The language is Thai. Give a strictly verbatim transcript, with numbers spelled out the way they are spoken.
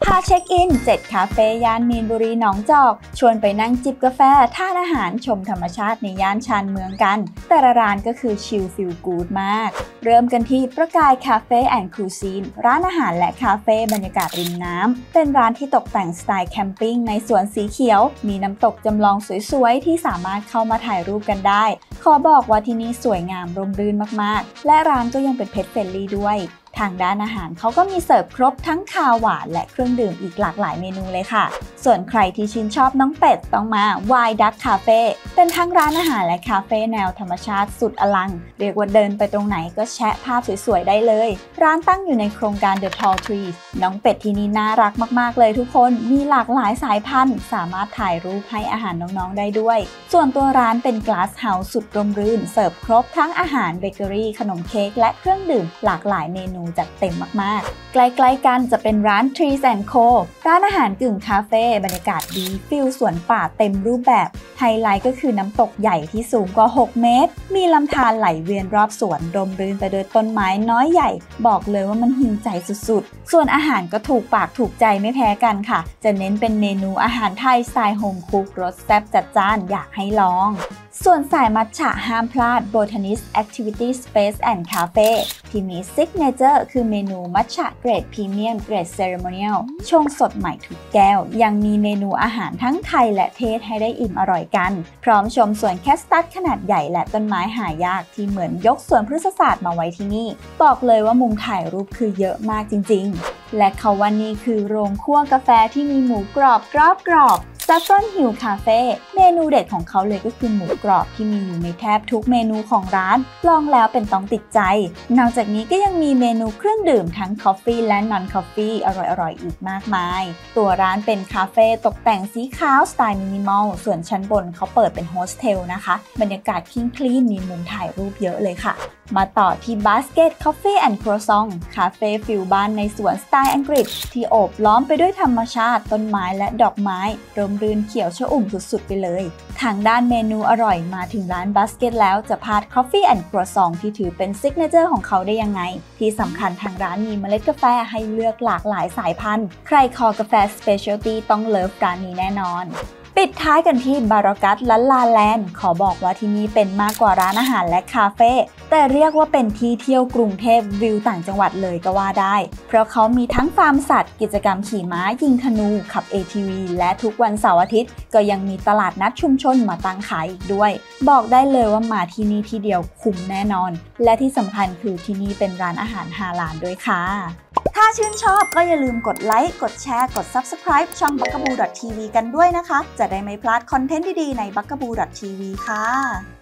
พาเช็คอินเจ็ดคาเฟ่ย่านมีนบุรีหนองจอกชวนไปนั่งจิบกาแฟทานอาหารชมธรรมชาติในย่านชานเมืองกันแต่ละร้านก็คือชิลฟิลกู๊ดมากเริ่มกันที่ประกายคาเฟ่แอนด์คูซีนร้านอาหารและคาเฟ่บรรยากาศริมน้ำเป็นร้านที่ตกแต่งสไตล์แคมปิ้งในสวนสีเขียวมีน้ำตกจำลองสวยๆที่สามารถเข้ามาถ่ายรูปกันได้ขอบอกว่าที่นี่สวยงามร่มรื่นมากๆและร้านก็ยังเป็นเพจเฟรนลี่ด้วยทางด้านอาหารเขาก็มีเสิร์ฟครบทั้งคาวหวานและเครื่องดื่มอีกหลากหลายเมนูเลยค่ะส่วนใครที่ชื่นชอบน้องเป็ดต้องมา Wild Duck Cafe เป็นทั้งร้านอาหารและคาเฟ่แนวธรรมชาติสุดอลังเรียกว่าเดินไปตรงไหนก็แชะภาพสวยๆได้เลยร้านตั้งอยู่ในโครงการ The Tall Trees น้องเป็ดที่นี่น่ารักมากๆเลยทุกคนมีหลากหลายสายพันธุ์สามารถถ่ายรูปให้อาหารน้องๆได้ด้วยส่วนตัวร้านเป็น Glass House สุดร่มรื่นเสิร์ฟครบทั้งอาหารเบเกอรี่ขนมเค้กและเครื่องดื่มหลากหลายเมนูจัดเต็มมากๆใกล้ๆกันจะเป็นร้าน Trees and Co ร้านอาหารกึ่งคาเฟ่บรรยากาศดีฟิลสวนป่าเต็มรูปแบบไฮไลท์ก็คือน้ำตกใหญ่ที่สูงกว่าหกเมตรมีลำธารไหลเวียนรอบสวนร่มรื่นไปด้วยต้นไม้น้อยใหญ่บอกเลยว่ามันหิวใจสุดๆส่วนอาหารก็ถูกปากถูกใจไม่แพ้กันค่ะจะเน้นเป็นเมนูอาหารไทยสไตล์โฮมคุกรสแซ่บจัดจ้านอยากให้ลองส่วนสายมัทฉะห้ามพลาด Botanist Activity Space and Cafe ที่มีซิกเนเจอร์คือเมนูมัทฉะเกรดพรีเมียมเกรดเซเรโมเนียลชงสดใหม่ทุกแก้วยังมีเมนูอาหารทั้งไทยและเทศให้ได้อิ่มอร่อยกันพร้อมชมสวนแคสตัสขนาดใหญ่และต้นไม้หายากที่เหมือนยกสวนพฤกษศาสตร์มาไว้ที่นี่บอกเลยว่ามุมถ่ายรูปคือเยอะมากจริงๆและเขาว่านี่คือโรงคั่วกาแฟที่มีหมูกรอบกรอบกรอบSaffron Hill Cafe เมนูเด็ดของเขาเลยก็คือหมูกรอบที่มีอยู่ในแทบทุกเมนูของร้านลองแล้วเป็นต้องติดใจนอกจากนี้ก็ยังมีเมนูเครื่องดื่มทั้ง Coffee และ Non-Coffee อร่อยๆอีกมากมายตัวร้านเป็นคาเฟ่ตกแต่งสีขาวสไตล์มินิมอลส่วนชั้นบนเขาเปิดเป็นโฮสเทลนะคะบรรยากาศคลีนคลีนมีมุมถ่ายรูปเยอะเลยค่ะมาต่อที่ Basket Coffee and Croissant คาเฟ่ฟิลบ้านในสวนสไตล์อังกฤษที่โอบล้อมไปด้วยธรรมชาติต้นไม้และดอกไม้ร่มรื่นเขียวชอุ่มสุดๆไปเลยทางด้านเมนูอร่อยมาถึงร้าน Basket แล้วจะพลาด Coffee and Croissant ที่ถือเป็นซิกเนเจอร์ของเขาได้ยังไงที่สำคัญทางร้านมีเมล็ดกาแฟให้เลือกหลากหลายสายพันธุ์ใครคอกาแฟ Specialty ต้องเลิฟร้านนี้แน่นอนปิดท้ายกันที่บารากัตลัลลาแลนด์ขอบอกว่าที่นี่เป็นมากกว่าร้านอาหารและคาเฟ่แต่เรียกว่าเป็นที่เที่ยวกรุงเทพวิวต่างจังหวัดเลยก็ว่าได้เพราะเขามีทั้งฟาร์มสัตว์กิจกรรมขี่ม้ายิงธนูขับ เอ ที วี และทุกวันเสาร์อาทิตย์ก็ยังมีตลาดนัดชุมชนมาตั้งขายอีกด้วยบอกได้เลยว่ามาที่นี่ที่เดียวคุ้มแน่นอนและที่สำคัญคือที่นี่เป็นร้านอาหารฮาลาลด้วยค่ะถ้าชื่นชอบก็อย่าลืมกดไลค์กดแชร์กด ซับสไครบ์ ช่อง บักกะบู ดอท ที วี กันด้วยนะคะจะได้ไม่พลาดคอนเทนต์ดีๆใน บักกะบู ดอท ที วี ค่ะ